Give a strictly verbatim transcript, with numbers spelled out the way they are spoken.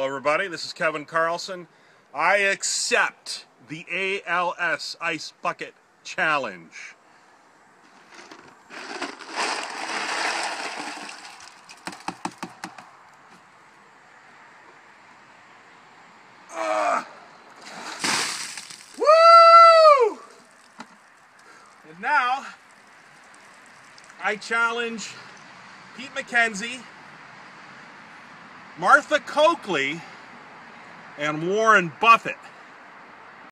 Hello everybody, this is Kevin Karlson. I accept the A L S Ice Bucket Challenge. Uh, woo! And now, I challenge Pete McKenzie, Martha Coakley, and Warren Buffett.